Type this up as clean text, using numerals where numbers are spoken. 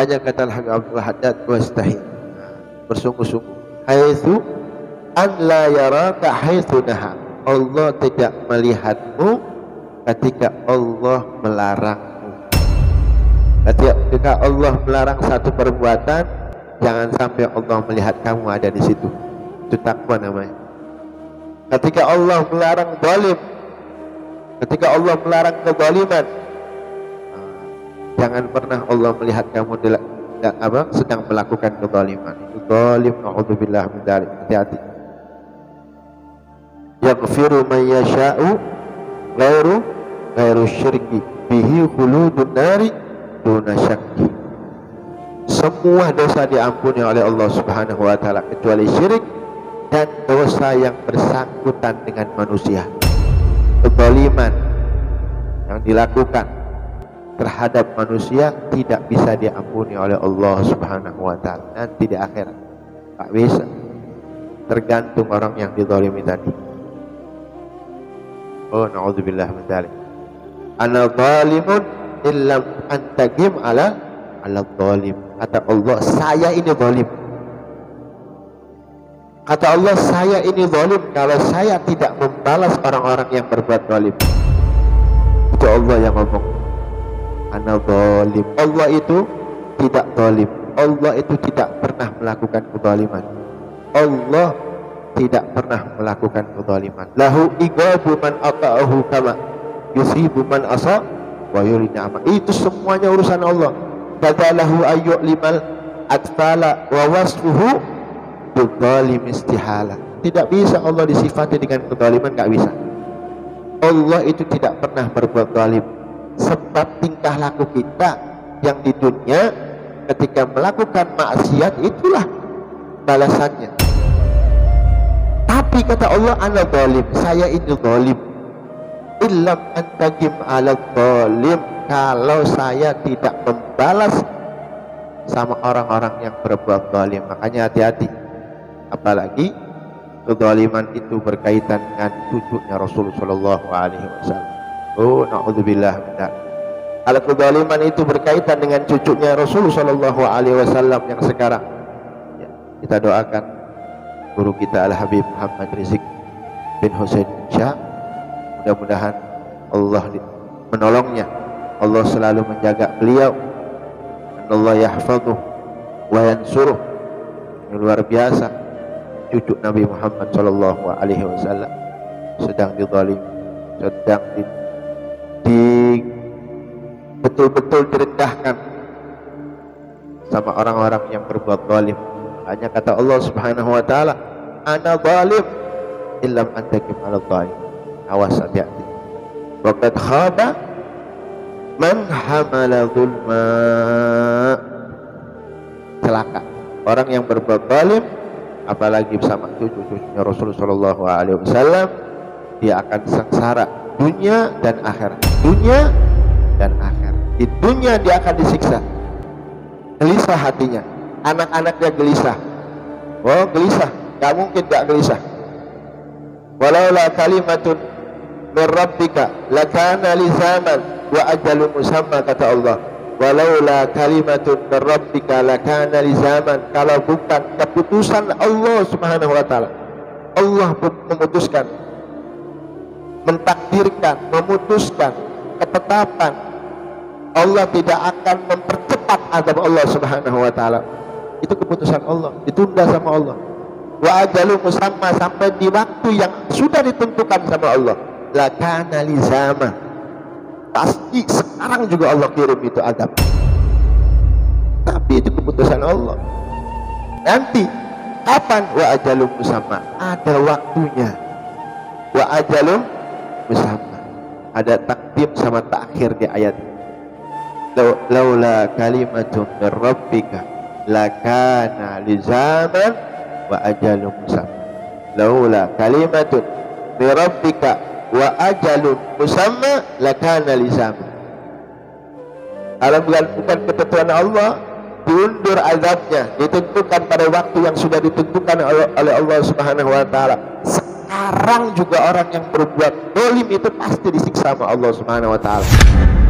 Makanya kata Abdul Haddad, wastahil, bersungguh-sungguh, haitsu an la yaraka haitsu naha. Allah tidak melihatmu ketika Allah melarangmu. Ketika Allah melarang satu perbuatan, jangan sampai Allah melihat kamu ada di situ. Itu takwa namanya. Ketika Allah melarang zalim, ketika Allah melarang kezaliman, jangan pernah Allah melihat kamu sedang melakukan kezaliman. Itu zalim, naudzubillah min dzalik. Hati-hati. Yaghfiru man yasha'u ghairu syirki bihi khuludun nari duna syakki. Semua dosa diampuni oleh Allah Subhanahu wa taala kecuali syirik dan dosa yang bersangkutan dengan manusia. Kezaliman yang dilakukan terhadap manusia tidak bisa diampuni oleh Allah Subhanahu wa taala nanti di akhirat. Tak bisa. Tergantung orang yang dizalimi tadi. Oh, naudzubillah min dzalik. Ana zalimun illam antaqim ala zalim. Kata Allah, saya ini zalim. Kata Allah, saya ini zalim kalau saya tidak membalas orang-orang yang berbuat zalim. Itu Allah yang ngomong. Ana zalim. Allah itu tidak zalim. Allah itu tidak pernah melakukan kezaliman. Allah tidak pernah melakukan kezaliman. Lahu igabu man ata'ahu kama yusibu man asa wa yuri ni'ama. Itu semuanya urusan Allah. Kadalahu ayyu'limal atfala wa wasfuhu bidzalim istihala. Tidak bisa Allah disifati dengan kezaliman, enggak bisa. Allah itu tidak pernah berbuat zalim. Sebab tingkah laku kita yang di dunia ketika melakukan maksiat itulah balasannya. Tapi kata Allah, ana zalim, saya ini zalim. Illam antaqim ala zalim, kalau saya tidak membalas sama orang-orang yang berbuat zalim. Makanya hati-hati. Apalagi kezaliman itu berkaitan dengan cucunya Rasulullah sallallahu alaihi wasallam. Oh, naudzubillah min dzalik. Kalau kezaliman itu berkaitan dengan cucunya Rasulullah sallallahu alaihi wasallam yang sekarang, ya, kita doakan guru kita Al-Habib Muhammad Rizik bin Husain Syah, mudah-mudahan Allah menolongnya, Allah selalu menjaga beliau, Allah yahfazuh wa yansuruh. Ini luar biasa, cucu Nabi Muhammad sallallahu alaihi wasallam sedang dizalim, sedang betul-betul direndahkan sama orang-orang yang berbuat zalim. Hanya kata Allah Subhanahu wa taala, ana zalim illam antaqim ala zalim. Awas, hati-hati. Wa qad khaba man hamala zulma. Celaka orang yang berbuat zalim, apalagi bersama cucu-cucunya Rasulullah sallallahu alaihi wasallam, dia akan sengsara dunia dan akhirat. Dunia dan akhirat. Di dunia dia akan disiksa, gelisah hatinya, anak-anaknya gelisah. Oh, gelisah, gak mungkin gak gelisah. Walaula kalimatun min rabbika lakana lizaman wa ajalun musamma, kata Allah. Walaula kalimatun min rabbika lakana lizaman. Kalau bukan keputusan Allah Subhanahu wa taala, Allah memutuskan, mentakdirkan, memutuskan ketetapan, Allah tidak akan mempercepat azab Allah Subhanahu wa taala. Itu keputusan Allah, ditunda sama Allah. Wa ajalu musamma, sampai di waktu yang sudah ditentukan sama Allah. Lakana lizama, pasti sekarang juga Allah kirim itu azab. Tapi itu keputusan Allah. Nanti kapan? Wa ajalu musamma, ada waktunya. Wa ajalu musamma, ada takdim sama takhir di ayat. Laula kalimatun min rabbika lakana lizaman wa ajalun musamma. Laula kalimatun min rabbika wa ajalun musamma lakana lizaman. Kalau bukan ketentuan Allah, diundur azabnya, ditentukan pada waktu yang sudah ditentukan oleh Allah Subhanahu wa taala. Sekarang juga orang yang berbuat zalim itu pasti disiksa sama Allah Subhanahu wa taala.